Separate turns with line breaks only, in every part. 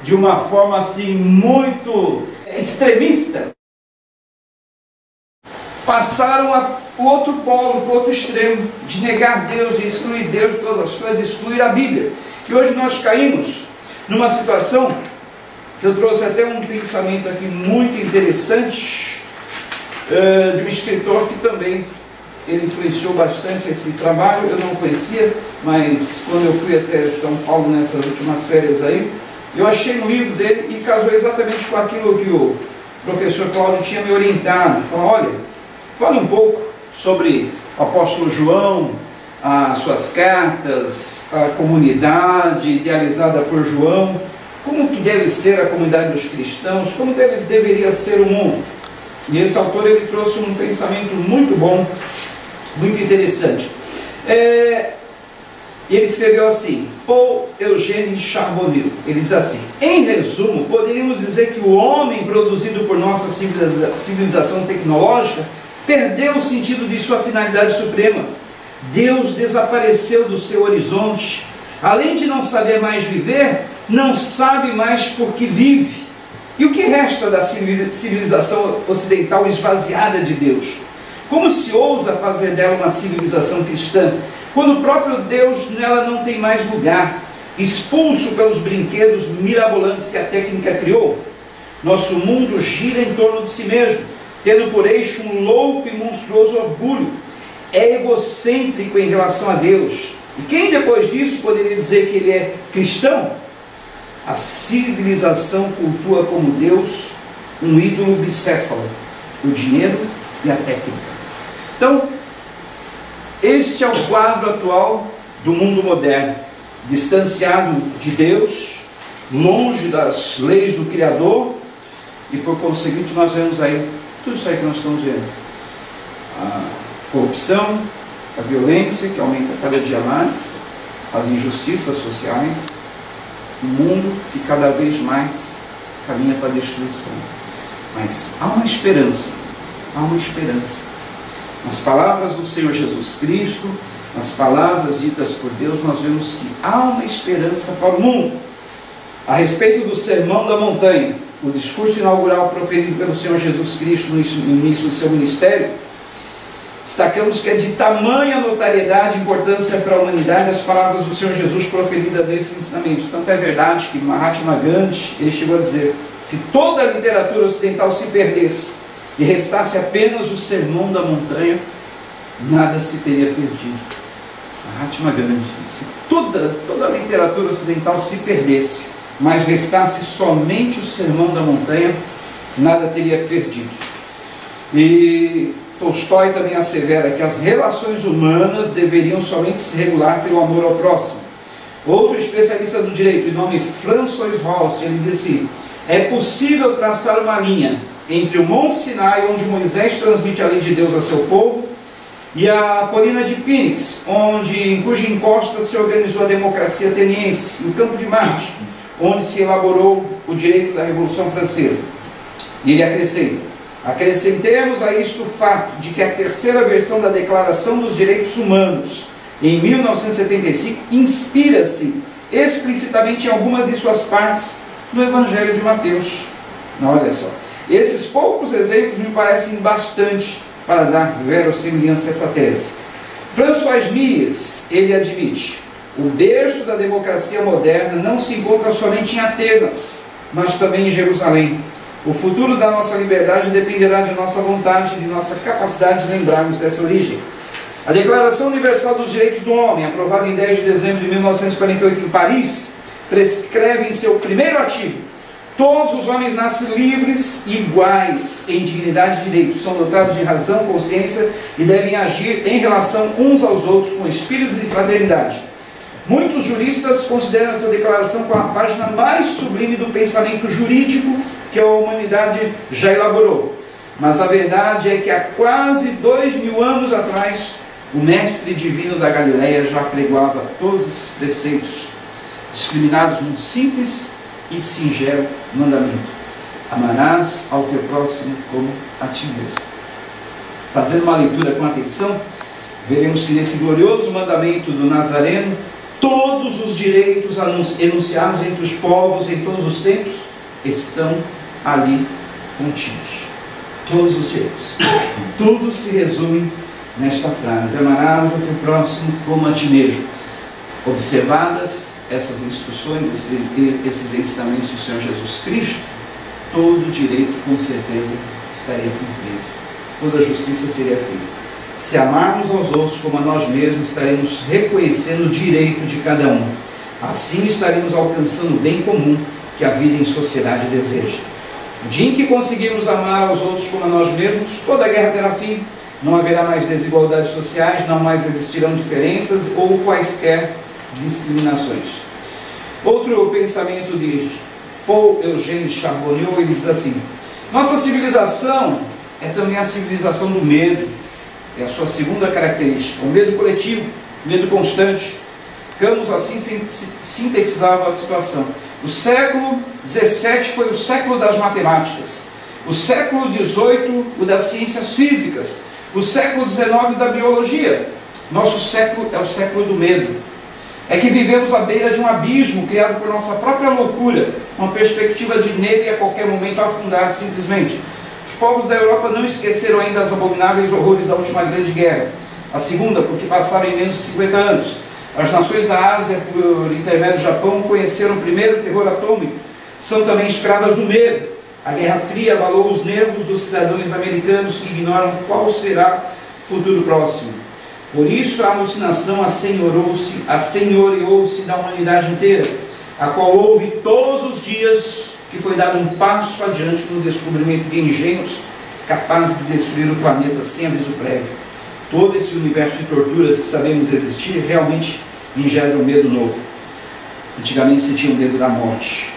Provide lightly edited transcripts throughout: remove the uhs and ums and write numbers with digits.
de uma forma assim muito extremista, passaram a o outro polo, o outro extremo, de negar Deus, de excluir Deus de todas as coisas, de excluir a Bíblia. E hoje nós caímos numa situação que eu trouxe até um pensamento aqui muito interessante, de um escritor que também ele influenciou bastante esse trabalho. Eu não conhecia, mas quando eu fui até São Paulo nessas últimas férias aí, eu achei no livro dele e casou exatamente com aquilo que o professor Cláudio tinha me orientado. Falou: olha, fale um pouco sobre o apóstolo João, as suas cartas, a comunidade idealizada por João, como que deve ser a comunidade dos cristãos, como deveria ser o mundo. E esse autor ele trouxe um pensamento muito bom, muito interessante. Ele escreveu assim, Paul Eugène Charbonneau, ele diz assim: em resumo, poderíamos dizer que o homem produzido por nossa civilização tecnológica perdeu o sentido de sua finalidade suprema. Deus desapareceu do seu horizonte. Além de não saber mais viver, não sabe mais por que vive. E o que resta da civilização ocidental esvaziada de Deus? Como se ousa fazer dela uma civilização cristã, quando o próprio Deus nela não tem mais lugar, expulso pelos brinquedos mirabolantes que a técnica criou? Nosso mundo gira em torno de si mesmo, tendo por eixo um louco e monstruoso orgulho. É egocêntrico em relação a Deus. E quem depois disso poderia dizer que ele é cristão? A civilização cultua como Deus um ídolo bicéfalo, o dinheiro e a técnica. Então, este é o quadro atual do mundo moderno, distanciado de Deus, longe das leis do Criador, e por conseguinte nós vemos aí tudo isso aí que nós estamos vendo: a corrupção, a violência que aumenta cada dia mais, as injustiças sociais, um mundo que cada vez mais caminha para a destruição. Mas há uma esperança, há uma esperança. Nas palavras do Senhor Jesus Cristo, nas palavras ditas por Deus, nós vemos que há uma esperança para o mundo. A respeito do Sermão da Montanha, o discurso inaugural proferido pelo Senhor Jesus Cristo no início do seu ministério, destacamos que é de tamanha notariedade e importância para a humanidade as palavras do Senhor Jesus proferidas nesse ensinamento. Tanto é verdade que Mahatma Gandhi, ele chegou a dizer: se toda a literatura ocidental se perdesse e restasse apenas o Sermão da Montanha, nada se teria perdido. Mahatma Gandhi: se toda a literatura ocidental se perdesse, mas restasse somente o Sermão da Montanha, nada teria perdido. E Tolstói também assevera que as relações humanas deveriam somente se regular pelo amor ao próximo. Outro especialista do direito, de nome François Rawls, ele diz assim: é possível traçar uma linha entre o Monte Sinai, onde Moisés transmite a lei de Deus a seu povo, e a colina de Phoenix, em cuja encosta se organizou a democracia ateniense, e o campo de Marte, onde se elaborou o direito da Revolução Francesa. E ele acrescenta: acrescentemos a isto o fato de que a terceira versão da Declaração dos Direitos Humanos, em 1975, inspira-se explicitamente em algumas de suas partes no Evangelho de Mateus. Olha só, esses poucos exemplos me parecem bastante para dar verossimilhança a essa tese. François Mies, ele admite: o berço da democracia moderna não se encontra somente em Atenas, mas também em Jerusalém. O futuro da nossa liberdade dependerá de nossa vontade e de nossa capacidade de lembrarmos dessa origem. A Declaração Universal dos Direitos do Homem, aprovada em 10 de dezembro de 1948 em Paris, prescreve em seu primeiro artigo: todos os homens nascem livres e iguais em dignidade e direitos, são dotados de razão, consciência e devem agir em relação uns aos outros com espírito de fraternidade. Muitos juristas consideram essa declaração como a página mais sublime do pensamento jurídico que a humanidade já elaborou. Mas a verdade é que há quase 2000 anos atrás, o mestre divino da Galileia já pregoava todos esses preceitos, discriminados num simples e singelo mandamento: amarás ao teu próximo como a ti mesmo. Fazendo uma leitura com atenção, veremos que nesse glorioso mandamento do Nazareno Todos os direitos enunciados entre os povos em todos os tempos estão ali contidos. Todos os direitos. Tudo se resume nesta frase: amarás ao teu próximo como a ti mesmo. Observadas essas instruções, esses ensinamentos do Senhor Jesus Cristo, todo direito com certeza estaria cumprido. Toda justiça seria feita. Se amarmos aos outros como a nós mesmos, estaremos reconhecendo o direito de cada um. Assim estaremos alcançando o bem comum que a vida em sociedade deseja. No dia em que conseguirmos amar aos outros como a nós mesmos, toda guerra terá fim, não haverá mais desigualdades sociais, não mais existirão diferenças ou quaisquer discriminações. Outro pensamento de Paul Eugène Charbonneau, ele diz assim: nossa civilização é também a civilização do medo. É a sua segunda característica, o medo coletivo, medo constante. Camus assim sintetizava a situação. O século XVII foi o século das matemáticas, o século XVIII o das ciências físicas, o século XIX da biologia. Nosso século é o século do medo. É que vivemos à beira de um abismo criado por nossa própria loucura, uma perspectiva de nele a qualquer momento afundar simplesmente. Os povos da Europa não esqueceram ainda os abomináveis horrores da última grande guerra, a segunda porque passaram em menos de 50 anos. As nações da Ásia, por intermédio do Japão, conheceram primeiro o terror atômico, são também escravas do medo. A Guerra Fria abalou os nervos dos cidadãos americanos que ignoram qual será o futuro próximo. Por isso a alucinação assenhoreou-se da humanidade inteira, a qual houve todos os dias que foi dado um passo adiante no descobrimento de engenhos capazes de destruir o planeta sem aviso prévio. Todo esse universo de torturas que sabemos existir realmente engendra um medo novo. Antigamente se tinha o medo da morte,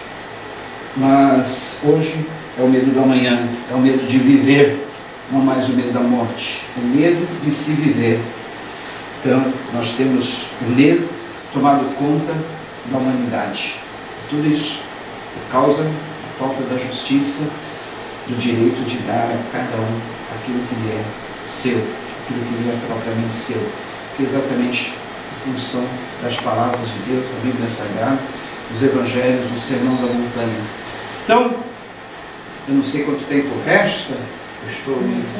mas hoje é o medo do amanhã, é o medo de viver, não mais o medo da morte, o medo de se viver. Então nós temos o medo tomado conta da humanidade. Tudo isso por causa da falta da justiça, do direito de dar a cada um aquilo que lhe é seu, aquilo que lhe é propriamente seu, que é exatamente a função das palavras de Deus, da Bíblia Sagrada, dos Evangelhos, do Sermão da Montanha. Então, eu não sei quanto tempo resta, eu estou...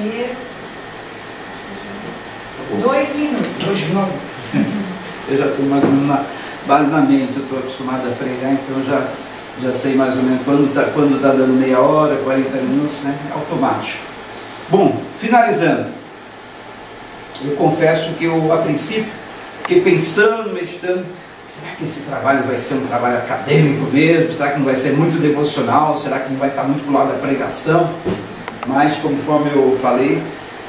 2 minutos.
2 minutos. Eu já estou mais ou menos na base da mente, eu estou acostumado a pregar, então já sei mais ou menos quando tá dando meia hora, 40 minutos, né? É automático. Bom, finalizando, eu confesso que eu, a princípio, fiquei pensando, meditando, será que esse trabalho vai ser um trabalho acadêmico mesmo? Será que não vai ser muito devocional? Será que não vai estar muito do lado da pregação? Mas, conforme eu falei,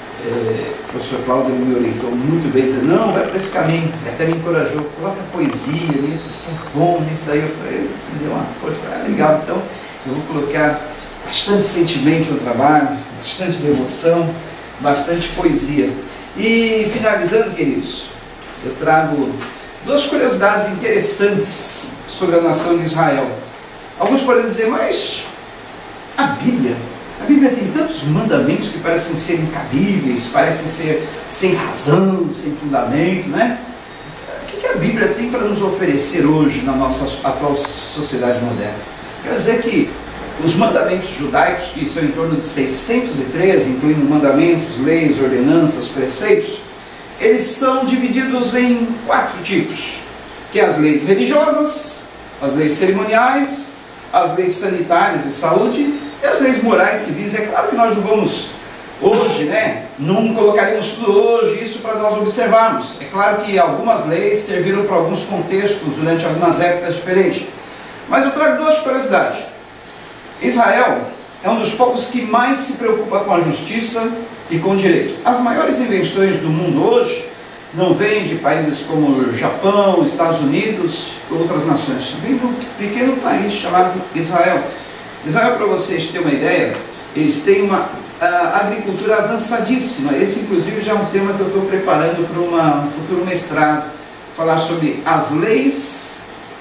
o professor Cláudio me orientou muito bem, dizendo, não, vai para esse caminho, ele até me encorajou, coloca poesia nisso, isso é bom, nisso aí. Eu falei, isso me deu uma força, legal, então eu vou colocar bastante sentimento no trabalho, bastante devoção, bastante poesia. E finalizando, queridos, eu trago 2 curiosidades interessantes sobre a nação de Israel. Alguns podem dizer, mas a Bíblia tem tantos mandamentos que parecem ser incabíveis, parecem ser sem razão, sem fundamento, né? O que a Bíblia tem para nos oferecer hoje na nossa atual sociedade moderna? Quer dizer que os mandamentos judaicos, que são em torno de 613, incluindo mandamentos, leis, ordenanças, preceitos, eles são divididos em 4 tipos, que é as leis religiosas, as leis cerimoniais, as leis sanitárias e saúde, e as leis morais civis. É claro que nós não vamos hoje, né, não colocaríamos tudo hoje isso para nós observarmos. É claro que algumas leis serviram para alguns contextos durante algumas épocas diferentes. Mas eu trago 2 curiosidades. Israel é um dos povos que mais se preocupa com a justiça e com o direito. As maiores invenções do mundo hoje não vêm de países como o Japão, Estados Unidos e outras nações. Vem de um pequeno país chamado Israel. Israel, para vocês terem uma ideia, eles têm uma agricultura avançadíssima. Esse, inclusive, já é um tema que eu estou preparando para um futuro mestrado. Falar sobre as leis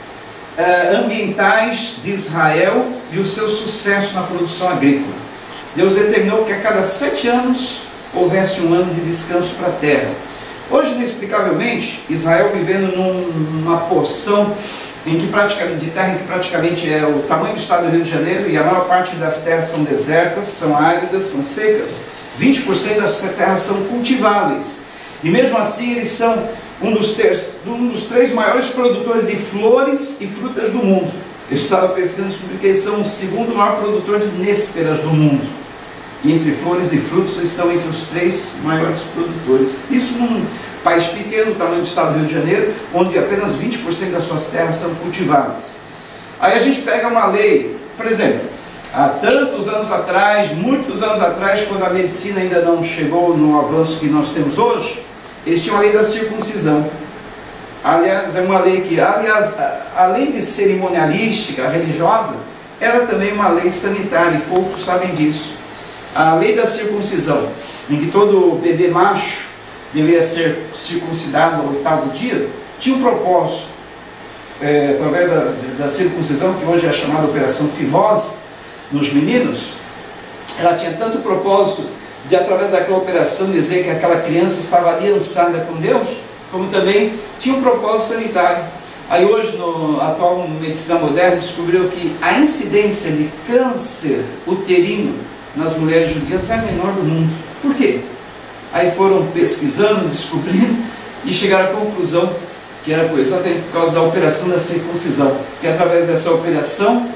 ambientais de Israel e o seu sucesso na produção agrícola. Deus determinou que a cada 7 anos houvesse um ano de descanso para a terra. Hoje, inexplicavelmente, Israel vivendo numa porção de terra em que praticamente é o tamanho do estado do Rio de Janeiro, e a maior parte das terras são desertas, são áridas, são secas. 20% das terras são cultiváveis. E mesmo assim eles são um dos 3 maiores produtores de flores e frutas do mundo. Eu estava pesquisando sobre que eles são o 2º maior produtor de nésperas do mundo. E entre flores e frutos eles estão entre os 3 maiores produtores. Isso num país pequeno, do tamanho do estado do Rio de Janeiro, onde apenas 20% das suas terras são cultiváveis. Aí a gente pega uma lei, por exemplo, há tantos anos atrás, muitos anos atrás, quando a medicina ainda não chegou no avanço que nós temos hoje, eles tinham a lei da circuncisão. Aliás, é uma lei que, além de cerimonialística, religiosa, era também uma lei sanitária, e poucos sabem disso. A lei da circuncisão, em que todo bebê macho deveria ser circuncidado ao 8º dia, tinha um propósito, através da circuncisão, que hoje é chamada Operação Fimose, nos meninos. Ela tinha tanto propósito de, através daquela operação, dizer que aquela criança estava aliançada com Deus, como também tinha um propósito sanitário. Aí hoje, na atual medicina moderna, descobriu que a incidência de câncer uterino nas mulheres judias é a menor do mundo. Por quê? Aí foram pesquisando, descobrindo, e chegaram à conclusão que era exatamente por causa da operação da circuncisão, que através dessa operação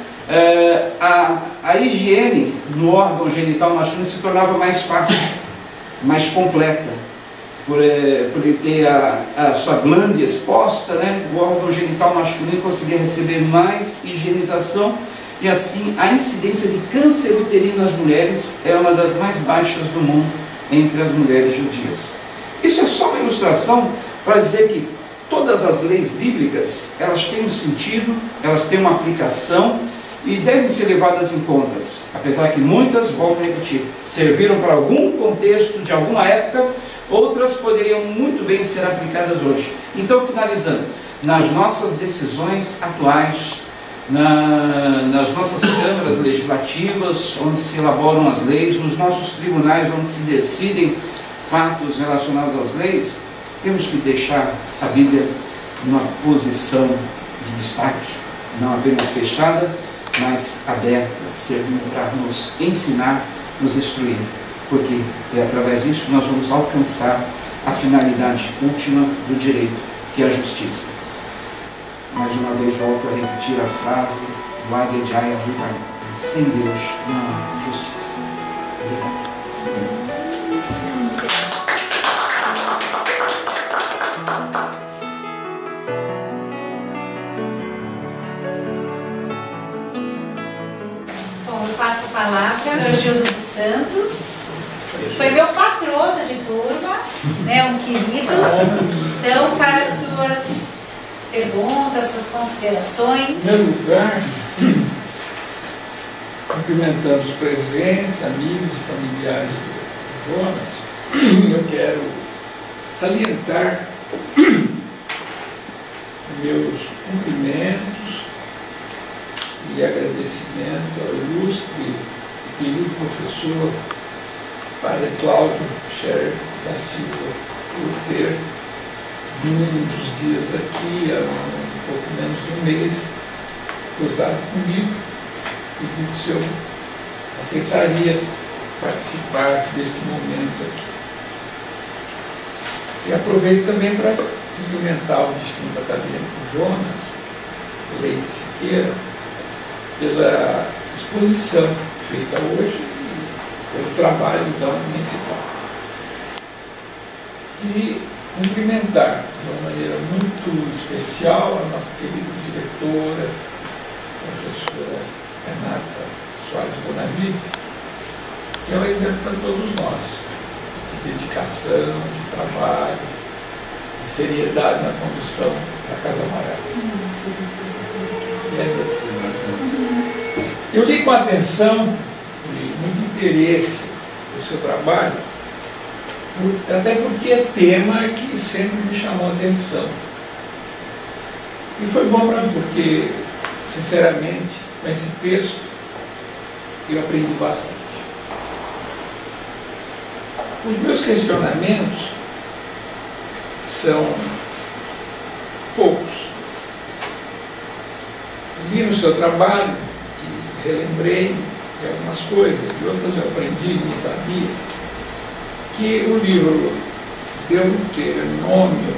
a higiene no órgão genital masculino se tornava mais fácil, mais completa. Por ele ter a sua glândula exposta, né, o órgão genital masculino conseguia receber mais higienização, e assim a incidência de câncer uterino nas mulheres é uma das mais baixas do mundo entre as mulheres judias. Isso é só uma ilustração para dizer que todas as leis bíblicas, elas têm um sentido, elas têm uma aplicação e devem ser levadas em conta, apesar que muitas, volto a repetir, serviram para algum contexto de alguma época, outras poderiam muito bem ser aplicadas hoje. Então, finalizando, nas nossas decisões atuais, nas nossas câmaras legislativas, onde se elaboram as leis, nos nossos tribunais, onde se decidem fatos relacionados às leis, temos que deixar a Bíblia numa posição de destaque, não apenas fechada, mas aberta, servindo para nos ensinar, nos instruir, porque é através disso que nós vamos alcançar a finalidade última do direito, que é a justiça. Mais uma vez volto a repetir a frase do Águia de Aya Buddha: sem Deus não há justiça. Obrigado.
Bom, eu passo a palavra ao Gildo dos Santos. Foi meu patrono de turma, né, um querido. Então, para as suas perguntas, suas considerações.
Em primeiro lugar, cumprimentando os presentes, amigos e familiares do Jonas, eu quero salientar meus cumprimentos e agradecimento ao ilustre e querido professor Padre Cláudio Scherer da Silva por ter muitos dias aqui, há um pouco menos de um mês, cruzado comigo e pedido se eu aceitaria participar deste momento aqui. E aproveito também para cumprimentar o distinto acadêmico Jonas Leite Siqueira pela exposição feita hoje e pelo trabalho da municipal. E cumprimentar de uma maneira muito especial a nossa querida diretora, a professora Renata Soares Bonavides, que é um exemplo para todos nós, de dedicação, de trabalho, de seriedade na condução da Casa Amarela. Eu li com atenção e muito interesse o seu trabalho, até porque é tema que sempre me chamou a atenção. E foi bom para mim, porque, sinceramente, com esse texto, eu aprendi bastante. Os meus questionamentos são poucos. Li no seu trabalho e relembrei de algumas coisas, de outras eu aprendi, nem sabia, que o livro Deuteronômio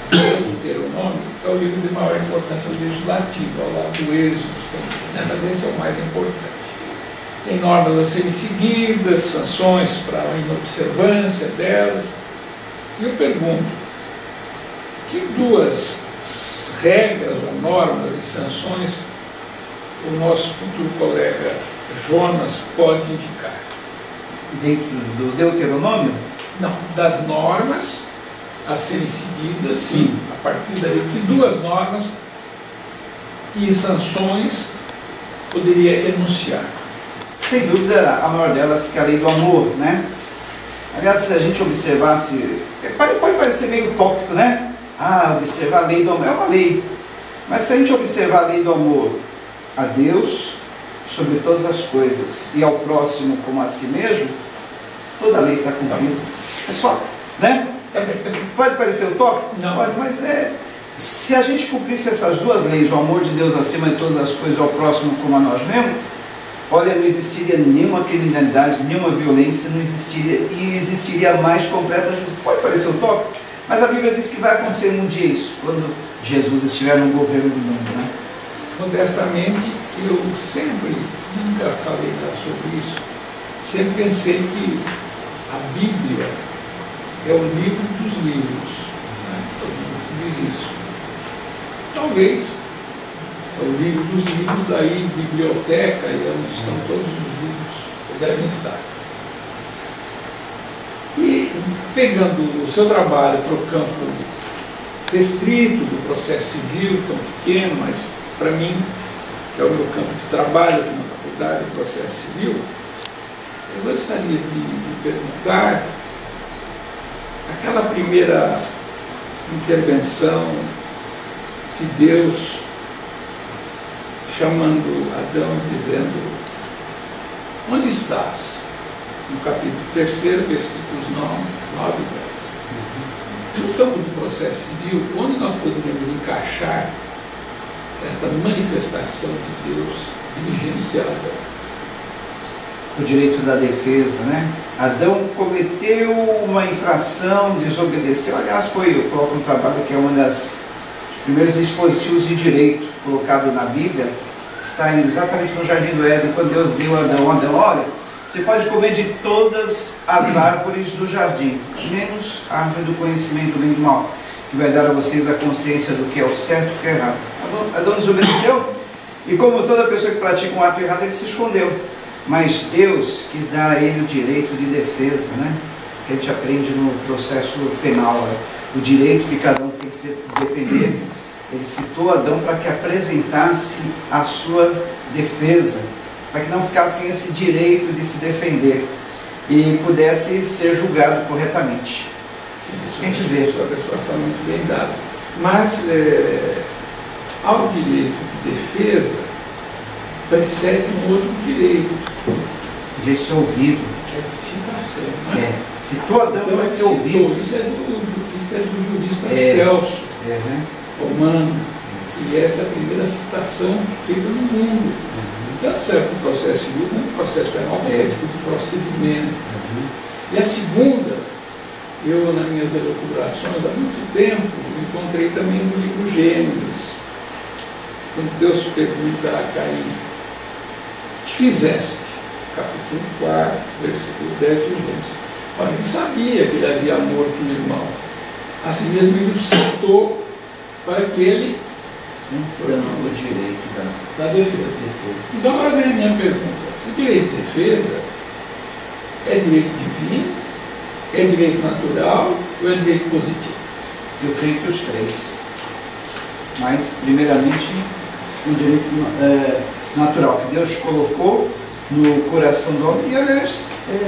é o livro de maior importância legislativa, ao lado do Êxodo, né? Mas esse é o mais importante. Tem normas a serem seguidas, sanções para a inobservância delas. E eu pergunto, que duas regras ou normas e sanções o nosso futuro colega Jonas pode indicar?
Dentro do Deuteronômio?
Não, das normas a serem seguidas, sim. A partir daí, que duas normas e sanções poderia enunciar?
Sem dúvida, a maior delas que é a lei do amor, né? Aliás, se a gente observasse, pode parecer meio utópico, né? Observar a lei do amor, é uma lei. Mas se a gente observar a lei do amor a Deus sobre todas as coisas e ao próximo como a si mesmo, toda a lei está cumprida. É só, né? Pode parecer utópico?
Não.
Pode, mas se a gente cumprisse essas duas leis, o amor de Deus acima de todas as coisas, ao próximo como a nós mesmos, olha, não existiria nenhuma criminalidade, nenhuma violência, não existiria, e existiria a mais completa justiça. Pode parecer utópico, mas a Bíblia diz que vai acontecer um dia isso, quando Jesus estiver no governo do mundo, né?
Modestamente, eu sempre, nunca falei sobre isso, sempre pensei que a Bíblia é o livro dos livros, né? Todo mundo diz isso. Talvez é o livro dos livros, daí biblioteca, e é onde estão todos os livros que devem estar. E pegando o seu trabalho para o campo restrito do processo civil, tão pequeno, mas para mim, que é o meu campo de trabalho aqui na faculdade de processo civil, eu gostaria de me perguntar aquela primeira intervenção de Deus chamando Adão e dizendo: onde estás? No capítulo 3, versículos 9 e 10. No campo de processo civil, onde nós poderíamos encaixar esta manifestação de Deus dirigindo-se a Adão?
O direito da defesa, né? Adão cometeu uma infração, desobedeceu. Aliás, eu coloco no trabalho que é um dos primeiros dispositivos de direito colocado na Bíblia, está exatamente no Jardim do Éden, quando Deus deu a Adão, olha, você pode comer de todas as árvores do jardim, menos a árvore do conhecimento do bem e do mal, que vai dar a vocês a consciência do que é o certo e o que é errado. Adão desobedeceu, e como toda pessoa que pratica um ato errado, ele se escondeu. Mas Deus quis dar a ele o direito de defesa, né? Que a gente aprende no processo penal, né? O direito que cada um tem que se defender. Ele citou Adão para que apresentasse a sua defesa, para que não ficasse sem esse direito de se defender e pudesse ser julgado corretamente. Isso que a gente vê.
A pessoa está muito bem dada. Mas ao direito de defesa precede um outro direito.
De ser ouvido.
Que é de citação, né?
Citou Adão
então,
para ser ouvido.
Isso é do jurista Celso Romano, que essa é a primeira citação feita no mundo. Tanto serve para o processo civil como para o processo penal, porque é tipo de procedimento. E a segunda, eu nas minhas elucubrações há muito tempo, encontrei também no livro Gênesis, quando Deus pergunta a Caim: o que fizeste? Capítulo 4, versículo 10 de Gênesis. Olha, ele sabia que ele havia morto o irmão. Assim mesmo ele o citou para que ele
dando o direito
da defesa. Então agora vem a minha pergunta: o direito de defesa é direito divino, é direito natural ou é direito positivo?
Eu creio que os três. Mas, primeiramente, um direito natural que Deus colocou no coração do homem. E, aliás,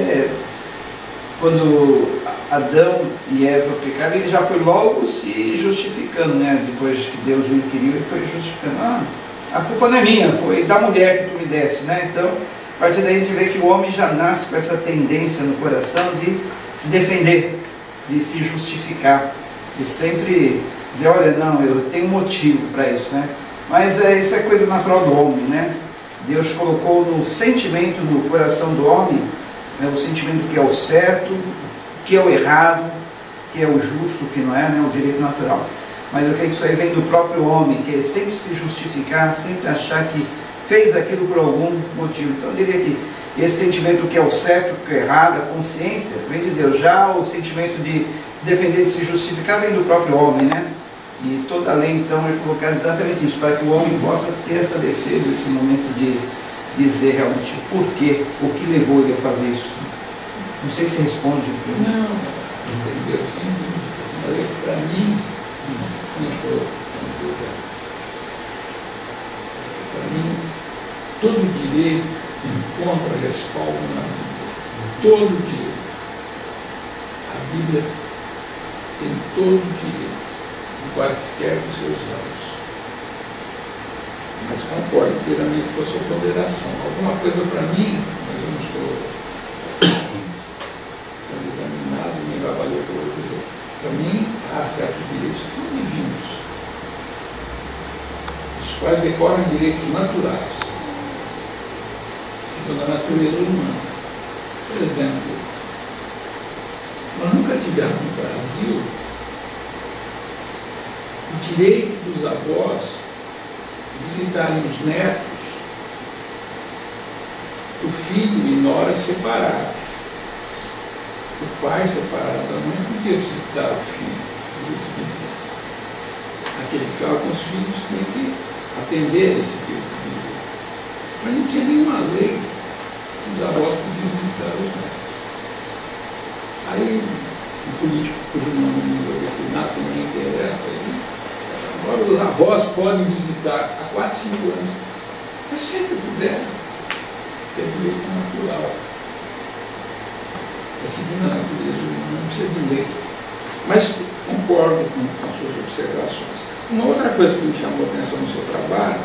quando Adão e Eva pecaram, ele já foi logo se justificando, né? Depois que Deus o inquiriu, ele foi justificando: a culpa não é minha, foi da mulher que tu me deste, né? Então, a partir daí a gente vê que o homem já nasce com essa tendência no coração de se defender, de se justificar. de sempre dizer, olha, não, eu tenho motivo para isso, né? Mas isso é coisa natural do homem, né? Deus colocou no sentimento do coração do homem, né, o sentimento que é o certo, que é o errado, que é o justo, que não é, né, o direito natural. Mas eu creio que isso aí vem do próprio homem, que é sempre se justificar, sempre achar que fez aquilo por algum motivo. Então eu diria que esse sentimento que é o certo, que é o errado, a consciência, vem de Deus. Já o sentimento de se defender, de se justificar, vem do próprio homem, né? E toda a lei, então, é colocar exatamente isso, para que o homem possa ter essa defesa, esse momento de dizer realmente o porquê, o que levou ele a fazer isso. Não sei se responde.
Não, entendeu? Sem dúvida. Mas para mim, não estou sem dúvida. Para mim, todo direito encontra respaldo na Bíblia. Todo direito. A Bíblia tem todo direito, em quaisquer dos seus ramos. Mas concordo inteiramente com a sua ponderação. Alguma coisa para mim, mas eu não estou sendo examinado, nem vai valer o que eu vou dizer. Para mim, há certos direitos que são divinos, os quais decorrem direitos naturais, segundo a natureza humana. Por exemplo, nós nunca tivemos no Brasil o direito dos avós visitarem os netos do filho e nora separados. O pai separado da mãe podia visitar o filho, podia visitar. Aquele que ficava com os filhos tinha que atender esse tipo de visita. Mas não tinha nenhuma lei que os avós podiam visitar os netos. Aí, um político cujo nome não vou definir, nem interessa, agora os avós podem visitar há 4, 5 anos, mas sempre puderam. Isso é direito natural. É segundo a natureza humana, não precisa de lei. Mas concordo com as suas observações. Uma outra coisa que me chamou a atenção no seu trabalho,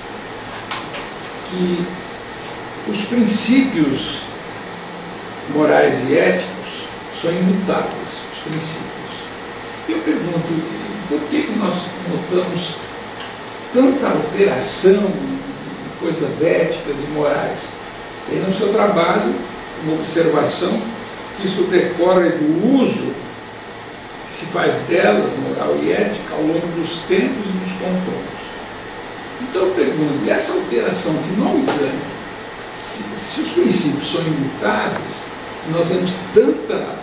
que os princípios morais e éticos são imutáveis, os princípios. Eu pergunto, por que nós notamos tanta alteração em coisas éticas e morais? Tem no seu trabalho uma observação que isso decorre do uso que se faz delas, moral e ética, ao longo dos tempos e dos confrontos. Então eu pergunto, e essa alteração que não ganha, se os princípios são imutáveis, nós temos tanta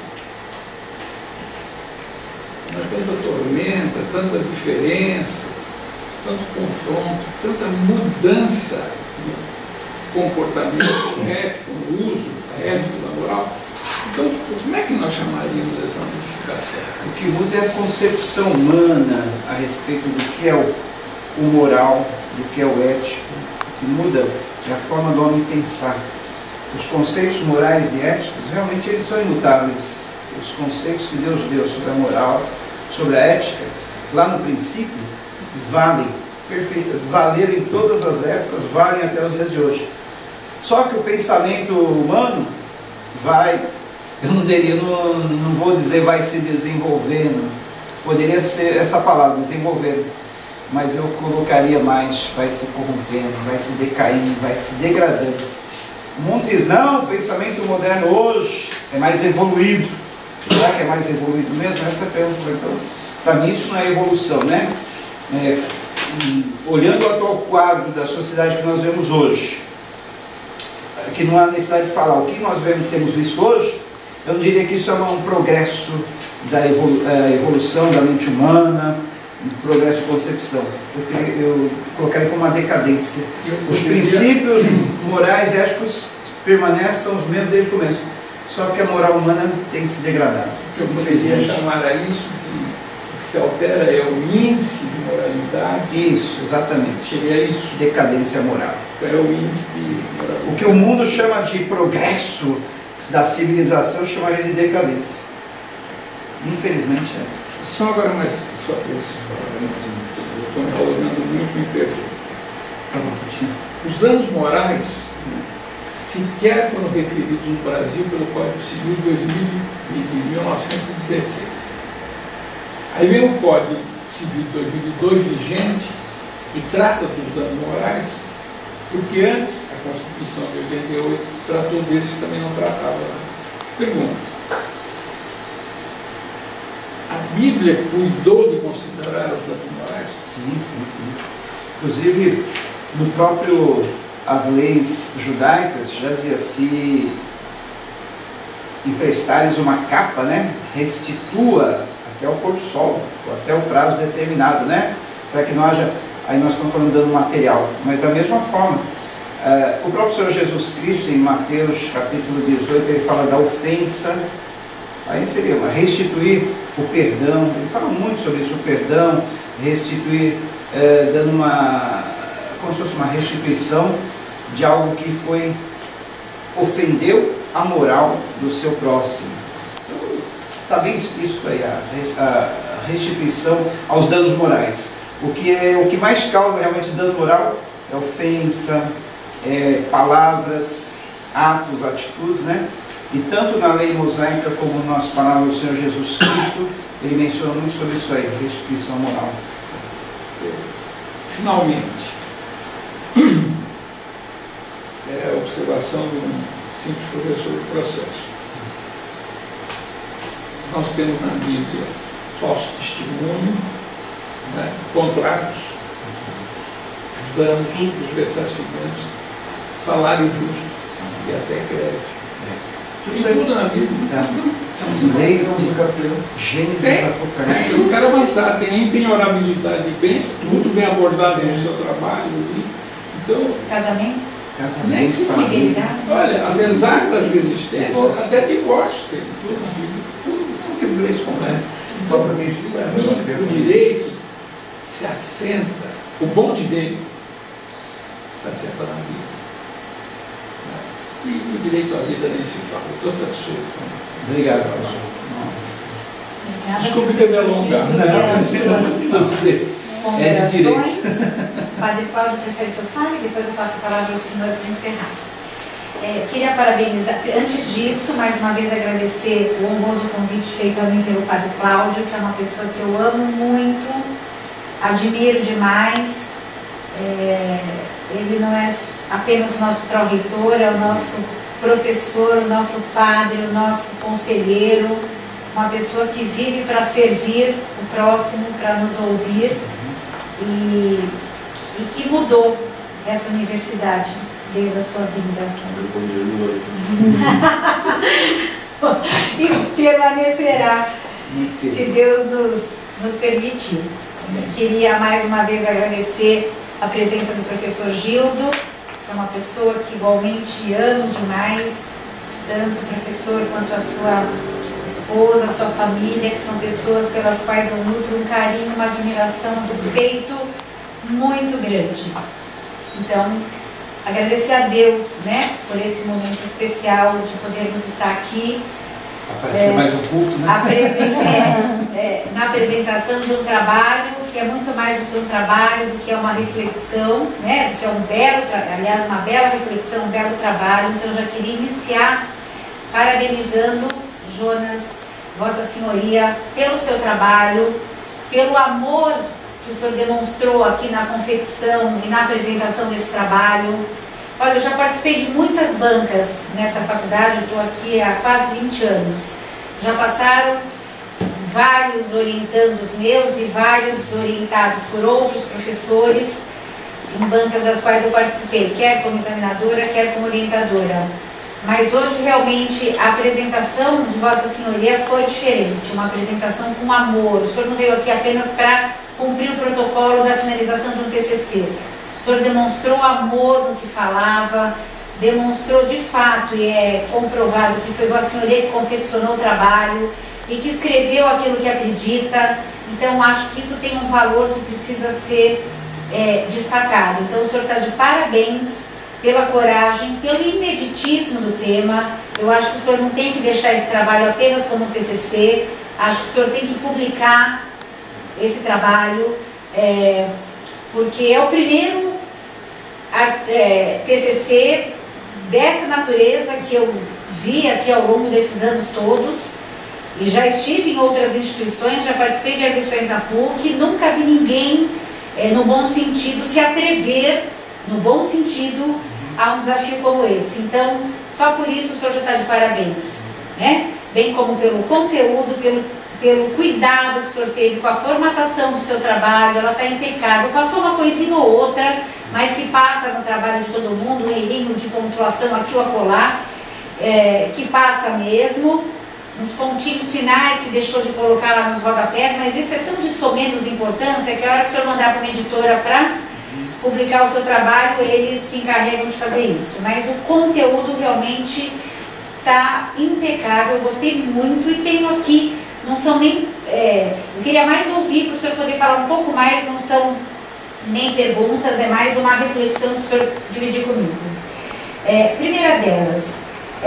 tormenta, tanta diferença, tanto confronto, tanta mudança no comportamento ético, no uso da ética e da moral. Então, como é que nós chamaríamos essa modificação?
O que muda é a concepção humana a respeito do que é o moral, do que é o ético. O que muda é a forma do homem pensar. Os conceitos morais e éticos, realmente eles são imutáveis. Os conceitos que Deus deu sobre a moral, sobre a ética, lá no princípio, valem, valeram em todas as épocas, valem até os dias de hoje. Só que o pensamento humano vai, eu não vou dizer vai se desenvolvendo, poderia ser essa palavra, desenvolvendo, mas eu colocaria mais, vai se corrompendo, vai se decaindo, vai se degradando. Muitos dizem, não, o pensamento moderno hoje é mais evoluído. Será que é mais evoluído mesmo? Essa é a pergunta. Então, para mim isso não é evolução, né? Olhando o atual quadro da sociedade que nós vemos hoje, que não há necessidade de falar, o que nós temos visto hoje, eu não diria que isso é um progresso da evolução da mente humana, um progresso de concepção. Eu colocaria como uma decadência. Os princípios morais e éticos permanecem os mesmos desde o começo. Só que a moral humana tem se degradado.
Eu poderia chamar a isso de o que se altera é o índice de moralidade.
Isso, exatamente.
Seria isso.
Decadência moral.
É o índice de moralidade.
O que o mundo chama de progresso da civilização, eu chamaria de decadência. Infelizmente é.
Só agora mais só 3 palavras. Eu estou me enrolando muito, me perdoe. Os danos morais sequer foram referidos no Brasil pelo Código Civil de 1916. Aí vem o Código Civil de 2002 vigente e trata dos danos morais, porque antes a Constituição de 88 tratou deles que também não tratava antes. Pergunta: a Bíblia cuidou de considerar os danos morais?
Sim. Inclusive, no próprio as leis judaicas já dizia: se emprestares uma capa, né, restitua até o pôr do sol, ou até o prazo determinado, né, para que não haja, aí nós estamos falando de dano material, mas da mesma forma, o próprio Senhor Jesus Cristo, em Mateus capítulo 18, ele fala da ofensa, aí seria uma restituir o perdão, ele fala muito sobre isso, o perdão, restituir, dando como se fosse uma restituição de algo que ofendeu a moral do seu próximo. Então, está bem explícito aí a restituição aos danos morais. O que mais causa realmente dano moral é ofensa, palavras, atos, atitudes, né? E tanto na lei mosaica como nas palavras do Senhor Jesus Cristo, ele menciona muito sobre isso aí, restituição moral.
Finalmente, a observação de um simples professor do processo. Nós temos na Bíblia falso testemunho, né, contratos, os danos dos ressarcimentos, salário justo e até greve. Tudo na Bíblia.
As leis de Gênesis, Apocalipse.
O cara avançar, tem a impenhorabilidade de bens, tudo bem abordado no seu trabalho. Então,
Casamento?
Nem se fala. Olha, apesar das resistências, até divórcio tem tudo que inglês completo. Então, para mim, o direito se assenta, o bom direito se assenta na vida. E o direito à vida nem se fala. Estou satisfeito.
Obrigado, professor.
Desculpe ter me alongado.
Não, satisfeito. É de direito.
Padre Cláudio, prefere que eu fale, depois eu passo a palavra ao senhor para encerrar. Queria parabenizar, antes disso, mais uma vez agradecer o honroso convite feito a mim pelo Padre Cláudio, que é uma pessoa que eu amo muito, admiro demais. Ele não é apenas o nosso pró-reitor, é o nosso professor, o nosso padre, o nosso conselheiro, uma pessoa que vive para servir o próximo, para nos ouvir, e que mudou essa universidade desde a sua vinda. E permanecerá, se Deus nos permitir. Queria mais uma vez agradecer a presença do professor Gildo, que é uma pessoa que igualmente amo demais, tanto o professor quanto a sua esposa, a sua família, que são pessoas pelas quais eu nutro um carinho, uma admiração, um respeito muito grande. Então, agradecer a Deus, né, por esse momento especial de podermos estar aqui.
Aparecer mais um culto, né?
Na apresentação de um trabalho que é muito mais do que um trabalho, do que é uma reflexão, né, do que é um belo, aliás, uma bela reflexão, um belo trabalho. Então, já queria iniciar parabenizando Jonas, Vossa Senhoria, pelo seu trabalho, pelo amor que o senhor demonstrou aqui na confecção e na apresentação desse trabalho. Olha, eu já participei de muitas bancas nessa faculdade, eu estou aqui há quase 20 anos. Já passaram vários orientandos meus e vários orientados por outros professores em bancas das quais eu participei, quer como examinadora, quer como orientadora. Mas hoje realmente a apresentação de Vossa Senhoria foi diferente, uma apresentação com amor. O senhor não veio aqui apenas para cumprir o protocolo da finalização de um TCC. O senhor demonstrou amor no que falava, demonstrou de fato, e é comprovado que foi Vossa Senhoria que confeccionou o trabalho e que escreveu aquilo que acredita. Então acho que isso tem um valor que precisa ser destacado. Então o senhor está de parabéns pela coragem, pelo imeditismo do tema. Eu acho que o senhor não tem que deixar esse trabalho apenas como TCC, acho que o senhor tem que publicar esse trabalho, porque é o primeiro TCC dessa natureza que eu vi aqui ao longo desses anos todos, E já estive em outras instituições, já participei de admissões na PUC, nunca vi ninguém, no bom sentido, se atrever, no bom sentido, a um desafio como esse. Então, só por isso o senhor já está de parabéns, né? Bem como pelo conteúdo, pelo cuidado que o senhor teve com a formatação do seu trabalho, ela está impecável. Passou uma coisinha ou outra, mas que passa no trabalho de todo mundo, um errinho de pontuação aqui ou acolá, que passa mesmo, nos pontinhos finais que deixou de colocar lá nos rodapés, mas isso é tão de menos importância que a hora que o senhor mandar para uma editora para publicar o seu trabalho, eles se encarregam de fazer isso. Mas o conteúdo realmente está impecável, eu gostei muito e tenho aqui, não são nem... eu queria mais ouvir para o senhor poder falar um pouco mais, não são nem perguntas, é mais uma reflexão que o senhor dividir comigo. Primeira delas,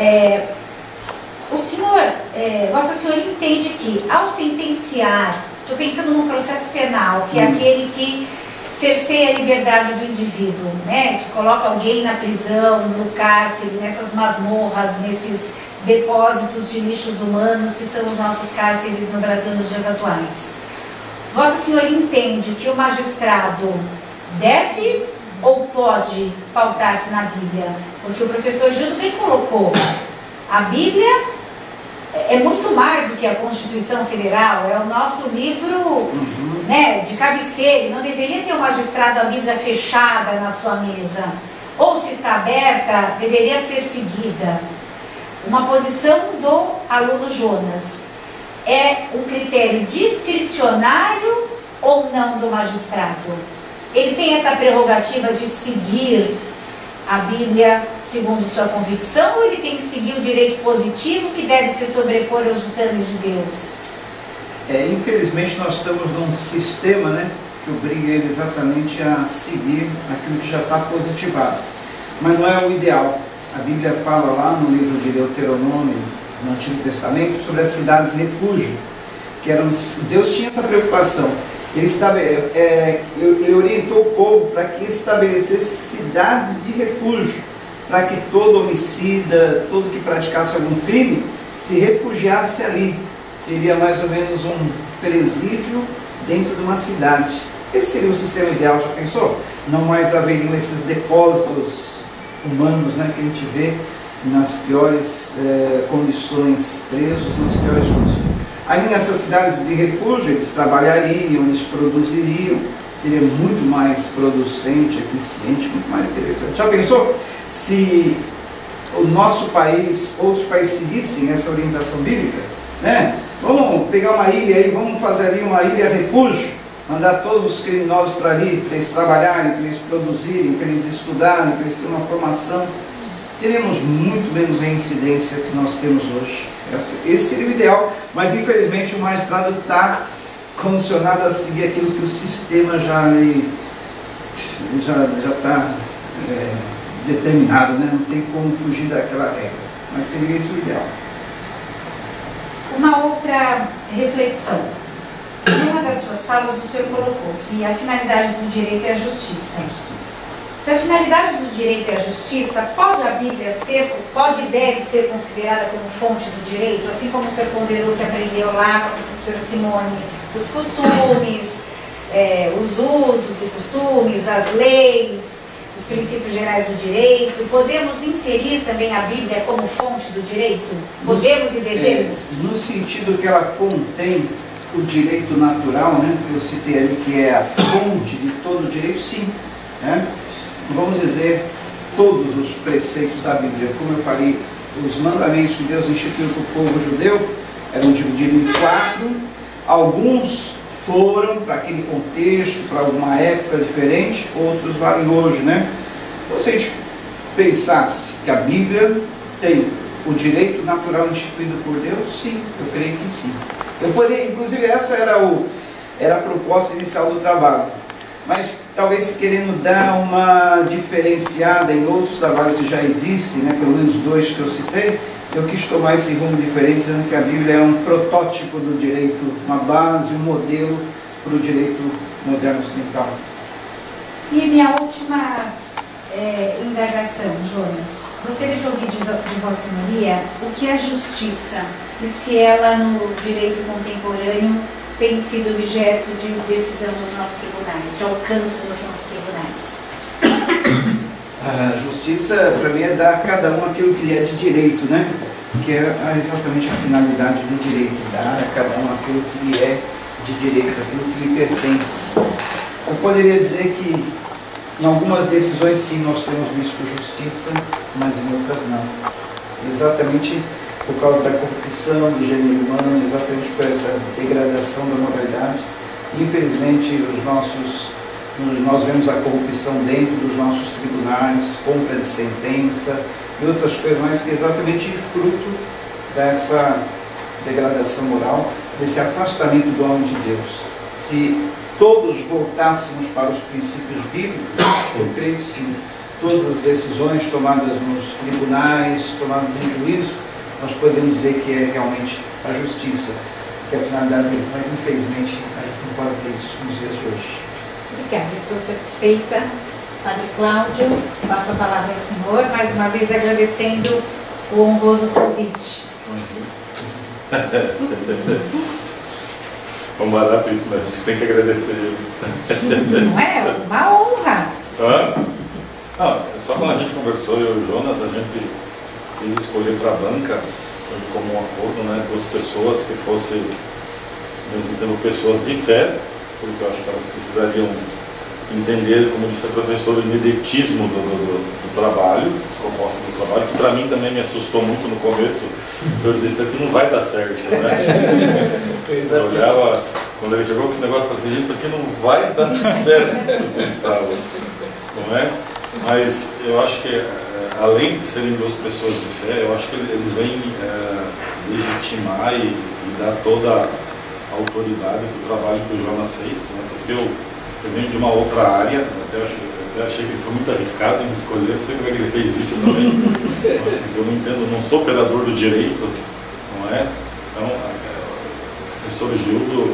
o senhor, Vossa Senhoria entende que ao sentenciar, estou pensando num processo penal, que é aquele que cerceia a liberdade do indivíduo, né? Que coloca alguém na prisão, no cárcere, nessas masmorras, nesses depósitos de lixos humanos que são os nossos cárceres no Brasil nos dias atuais. Vossa Senhoria entende que o magistrado deve ou pode pautar-se na Bíblia? Porque o professor Gildo bem colocou, a Bíblia é muito mais do que a Constituição Federal, é o nosso livro, né, de cabeceira. Não deveria ter o magistrado a Bíblia fechada na sua mesa. Ou se está aberta, deveria ser seguida. Uma posição do aluno Jonas. É um critério discricionário ou não do magistrado? Ele tem essa prerrogativa de seguir a Bíblia segundo sua convicção, ou ele tem que seguir o direito positivo que deve se sobrepor aos ditames de Deus?
Infelizmente nós estamos num sistema, né, que obriga ele exatamente a seguir aquilo que já está positivado. Mas não é o ideal. A Bíblia fala lá no livro de Deuteronômio, no Antigo Testamento, sobre as cidades refúgio, que eram, Deus tinha essa preocupação. Ele orientou o povo para que estabelecesse cidades de refúgio, para que todo homicida, todo que praticasse algum crime, se refugiasse ali. Seria mais ou menos um presídio dentro de uma cidade. Esse seria o sistema ideal, já pensou? Não mais haveriam esses depósitos humanos, né, que a gente vê nas piores condições, presos nas piores condições. Ali nessas cidades de refúgio, eles trabalhariam, eles produziriam, seria muito mais producente, eficiente, muito mais interessante. Já pensou se o nosso país, outros países seguissem essa orientação bíblica, né? Vamos pegar uma ilha aí, vamos fazer ali uma ilha refúgio, mandar todos os criminosos para ali, para eles trabalharem, para eles produzirem, para eles estudarem, para eles terem uma formação. Teremos muito menos reincidência que nós temos hoje. Esse seria o ideal, mas infelizmente o magistrado está condicionado a seguir aquilo que o sistema já está determinado, né? Não tem como fugir daquela regra, mas seria esse o ideal.
Uma outra reflexão. Em uma das suas falas o senhor colocou que a finalidade do direito é a justiça. Se a finalidade do direito é a justiça, pode a Bíblia pode e deve ser considerada como fonte do direito, assim como o senhor ponderou que aprendeu lá com a professora Simone, os costumes, os usos e costumes, as leis, os princípios gerais do direito. Podemos inserir também a Bíblia como fonte do direito? Podemos e devemos?
No sentido que ela contém o direito natural, né, que eu citei ali, que é a fonte de todo o direito, sim, né? Vamos dizer, todos os preceitos da Bíblia, como eu falei, os mandamentos que Deus instituiu para o povo judeu eram divididos em 4, alguns foram para aquele contexto, para alguma época diferente, outros valem hoje, né? Então, se a gente pensasse que a Bíblia tem o direito natural instituído por Deus, sim, eu creio que sim. Eu poderia, inclusive essa era a proposta inicial do trabalho. Mas talvez querendo dar uma diferenciada em outros trabalhos que já existem, né, pelo menos 2 que eu citei, eu quis tomar esse rumo diferente, dizendo que a Bíblia é um protótipo do direito, uma base, um modelo para o direito moderno ocidental.
E minha última indagação, Jonas. Gostaria de ouvir de Vossa Senhoria o que é a justiça e se ela no direito contemporâneo tem sido objeto de decisão dos nossos tribunais, de alcance dos nossos tribunais.
A justiça, para mim, é dar a cada um aquilo que lhe é de direito, né? Que é exatamente a finalidade do direito, dar a cada um aquilo que lhe é de direito, aquilo que lhe pertence. Eu poderia dizer que em algumas decisões sim nós temos visto justiça, mas em outras não. Exatamente por causa da corrupção do gênero humano, exatamente por essa degradação da moralidade. Infelizmente nós vemos a corrupção dentro dos nossos tribunais, compra de sentença e outras coisas mais, que é exatamente fruto dessa degradação moral, desse afastamento do homem de Deus. Se todos voltássemos para os princípios bíblicos, eu creio que sim, todas as decisões tomadas nos tribunais, tomadas em juízo, nós podemos dizer que é realmente a justiça, que é a finalidade dele, mas infelizmente a gente não pode dizer isso nos dias de hoje.
Obrigada, estou satisfeita. Padre Cláudio, passo a palavra ao senhor, mais uma vez agradecendo o honroso convite.
Vamos baratíssimo, a gente tem que agradecer eles.
Não é? Uma honra.
Não, só quando a gente conversou, eu e o Jonas, a gente quis escolher para a banca, como um acordo, né, duas pessoas que fossem, ao mesmo tempo, pessoas de fé, porque eu acho que elas precisariam entender, como disse a professora, o imediatismo do trabalho, proposta do trabalho, que para mim também me assustou muito no começo, eu dizia, isso aqui não vai dar certo, né? Eu olhava, quando ele chegou com esse negócio, eu falei assim, gente, isso aqui não vai dar certo, eu pensava, não é? Mas eu acho que, além de serem duas pessoas de fé, eu acho que eles vêm legitimar e dar toda a autoridade do trabalho que o Jonas fez, né? Porque eu venho de uma outra área, até achei que ele foi muito arriscado em me escolher, não sei como é que ele fez isso também. Eu não entendo, não sou operador do direito, não é? Então, o professor Gildo,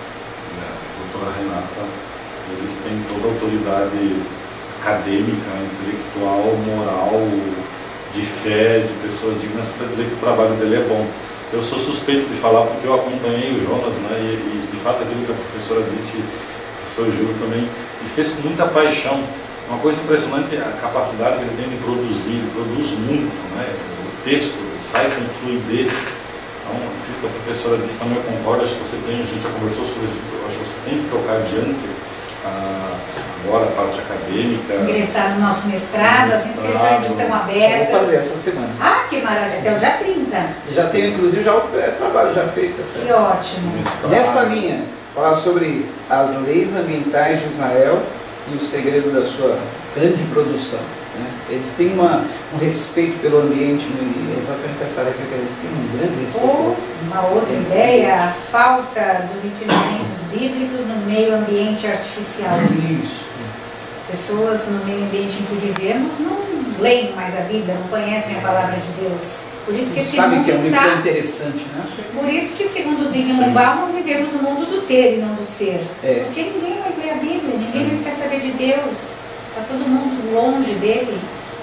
a doutora Renata, eles têm toda a autoridade acadêmica, intelectual, moral, de fé, de pessoas dignas, para dizer que o trabalho dele é bom. Eu sou suspeito de falar porque eu acompanhei o Jonas, né, e de fato aquilo que a professora disse, o professor Gildo também, ele fez com muita paixão. Uma coisa impressionante é a capacidade que ele tem de produzir, ele produz muito, né, o texto sai com fluidez. Então, aquilo que a professora disse também eu concordo, acho que você tem, a gente já conversou sobre isso, acho que você tem que tocar adiante agora a parte acadêmica.
Ingressar no nosso mestrado, as inscrições estão abertas.
Vou fazer essa semana.
Ah, que maravilha, até o dia 30.
Já tenho, inclusive, já o pré-trabalho já feito.
Que ótimo.
Nessa linha, falar sobre as leis ambientais de Israel e o segredo da sua grande produção. Né? Eles têm um respeito pelo ambiente, e exatamente essa área que eles têm um grande respeito.
Ou uma outra ideia, a falta dos ensinamentos bíblicos no meio ambiente artificial.
Isso.
As pessoas no meio ambiente em que vivemos não leem mais a Bíblia, não conhecem a palavra de Deus. Por isso que esse
sabe
mundo
que é um livro
está...
interessante, né?
Por isso que, segundo Zygmunt Bauman, vivemos no mundo do ter e não do ser. Porque ninguém mais lê a Bíblia, ninguém mais quer saber de Deus. Está todo mundo longe dele.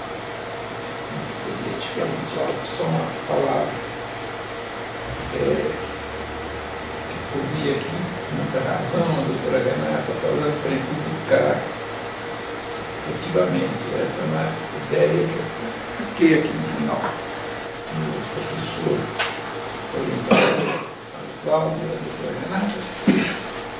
Seria tipicamente só uma palavra. Ouvi aqui muita razão, a doutora Renata falando para publicar. Efetivamente, essa é uma ideia que eu fiquei aqui no final. O professor orientador, a Cláudia, a doutora Renata,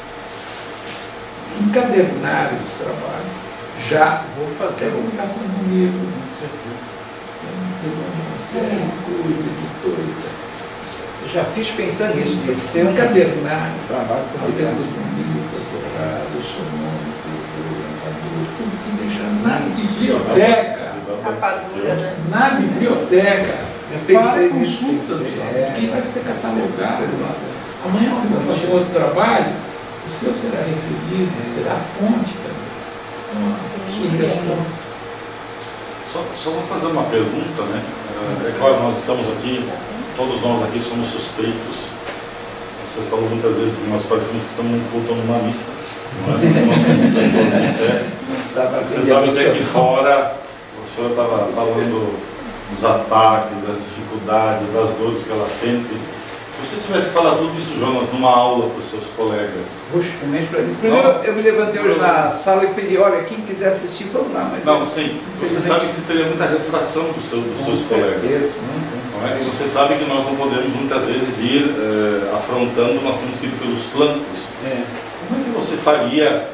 encadernar esse trabalho. Já
vou fazer
a publicação de um livro,
com certeza.
Uma série de coisas, editores, etc.
Eu já fiz pensando nisso, de ser um
encadernar
trabalho
as letras bonitas, douradas, sonômico, orientador, tudo que deixa na biblioteca.
Rapadura, né?
Na biblioteca.
Eu pensei
para
nisso,
consulta, que vai ser catalogado. Amanhã, quando eu fazer outro trabalho, o seu será referido, será a fonte também. Uma sugestão.
Só vou fazer uma pergunta, né? É claro, nós estamos aqui, todos nós aqui somos suspeitos. Você falou muitas vezes que nós parecemos que estamos num culto ou numa missa. Não é? Nós somos pessoas de fé. Você sabe que aqui fora a senhora estava falando dos ataques, das dificuldades, das dores que ela sente. Se você tivesse que falar tudo isso, Jonas, numa aula para os seus colegas.
Puxa, mesmo para mim. Inclusive, eu me levantei hoje na sala e pedi, olha, quem quiser assistir, vamos lá. Mas
não, sim. Você sabe que você teria muita refração dos seus colegas. Não é? E você sabe que nós não podemos muitas vezes ir afrontando, nós temos que ir pelos flancos. Como é que você faria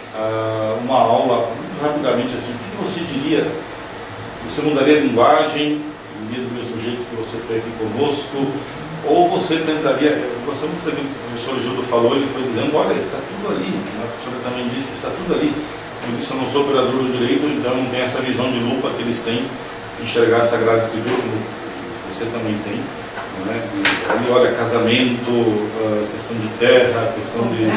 uma aula, muito rapidamente assim, o que você diria? Você mudaria a linguagem, iria do mesmo jeito que você foi aqui conosco? Ou você tentaria, eu gostei muito daquilo que o professor Gildo falou, ele foi dizendo, olha, está tudo ali, a professora também disse, está tudo ali. Eu disse, eu não sou operador do direito, então não tenho essa visão de lupa que eles têm, de enxergar a Sagrada Escritura, como você também tem. Não é? Ali, olha, casamento, questão de terra, questão de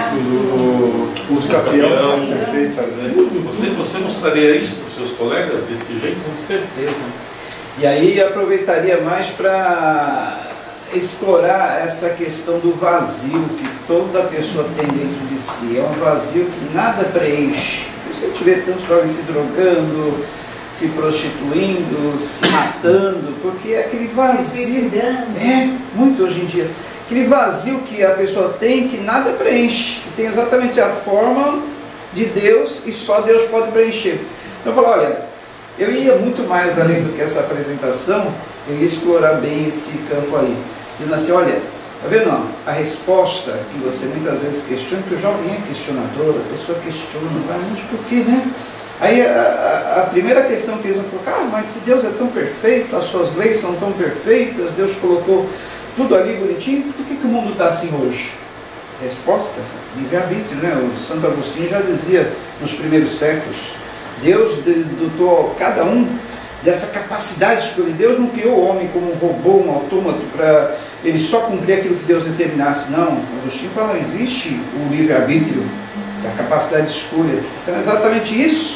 uso capião, perfeito.
Você mostraria isso para os seus colegas desse jeito?
Com certeza. E aí aproveitaria mais para explorar essa questão do vazio que toda pessoa tem dentro de si. É um vazio que nada preenche. Você vê tantos jovens se drogando, se prostituindo, se matando, porque é aquele vazio.
Se suicidando.
Muito hoje em dia. Aquele vazio que a pessoa tem que nada preenche, que tem exatamente a forma de Deus e só Deus pode preencher. Então eu falo, olha, eu ia muito mais além do que essa apresentação, eu ia explorar bem esse campo aí. Dizendo assim, olha, tá vendo ó, a resposta que você muitas vezes questiona, que o jovem é questionador, a pessoa questiona, mas por quê, né? Aí a primeira questão que eles vão colocar, mas se Deus é tão perfeito, as suas leis são tão perfeitas, Deus colocou tudo ali bonitinho, por que o mundo está assim hoje? Resposta, livre-arbítrio, né? O Santo Agostinho já dizia nos primeiros séculos, Deus dotou cada um dessa capacidade de escolher. Deus não criou o homem como um robô, um autômato, para ele só cumprir aquilo que Deus determinasse. Não, Agostinho fala, existe o livre-arbítrio, a capacidade de escolha. Então é exatamente isso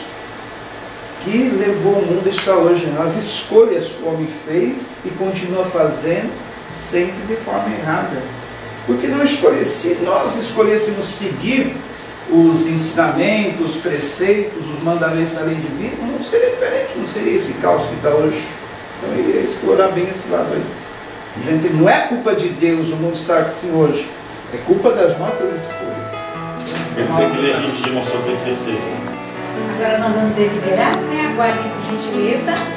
que levou o mundo a estar hoje. As escolhas que o homem fez e continua fazendo, sempre de forma errada. Porque não escolher, se nós escolhêssemos seguir os ensinamentos, os preceitos, os mandamentos da lei divina, não seria diferente, não seria esse caos que está hoje. Então eu ia explorar bem esse lado aí. Dizendo que não é culpa de Deus o mundo estar assim hoje, é culpa das nossas escolhas.
Quer dizer que legitimam o seu TCC.
Agora nós vamos deliberar, né? Aguardem por gentileza.